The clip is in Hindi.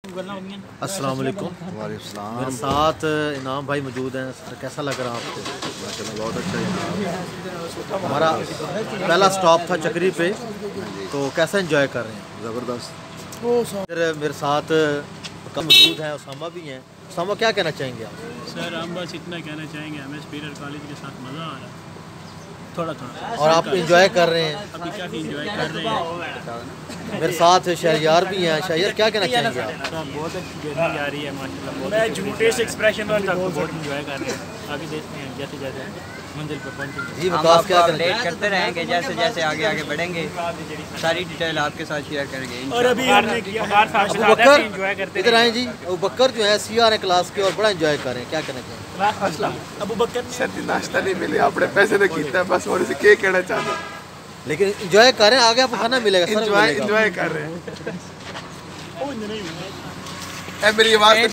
अस्सलाम वालेकुम। मेरे साथ इनाम भाई मौजूद हैं। सर कैसा लग रहा है आपको? बहुत अच्छा इनाम। हमारा पहला स्टॉप था चक्री पे, तो कैसा एंजॉय कर रहे हैं? ज़बरदस्त। फिर मेरे साथ मौजूद हैं, उसामा भी हैं। उसामा क्या कहना चाहेंगे आप? सर हम बस इतना कहना चाहेंगे, हमें सुपीरियर कॉलेज के साथ मज़ा आ रहा है थोड़ा थोड़ा, और आप इंजॉय कर रहे हैं? अभी काफ़ी इंजॉय कर रहे हैं। मेरे साथ शहरियार भी हैं। शहरियार क्या कहना चाहेंगे आप? सर बहुत अच्छी जर्नी जा रही है माशाल्लाह। मैं झूठे से एक्सप्रेशन बहुत इंजॉय कर रहे हैं। आगे देखते हैं जैसे जैसे मंजिल पर पहुँचेंगे। जी विकास क्या कहना अपडेट करते रहेंगे, जैसे जैसे आगे आगे बढ़ेंगे सारी डिटेल आपके साथ शेयर करेंगे। और अभी हमने किया एंजॉय करते इधर आए जी। अबू बकर जो है सीआर है क्लास के और बड़ा एंजॉय कर रहे हैं, क्या कहना चाहेंगे? अबू बकर सर्दी नाश्ता नहीं मिले, अपने पैसे ने कीता बस। और इसे क्या कहना चाहते हैं? लेकिन एंजॉय कर रहे हैं, आगे आपको खाना मिलेगा। सर एंजॉय कर रहे हैं। मेरी आवाज़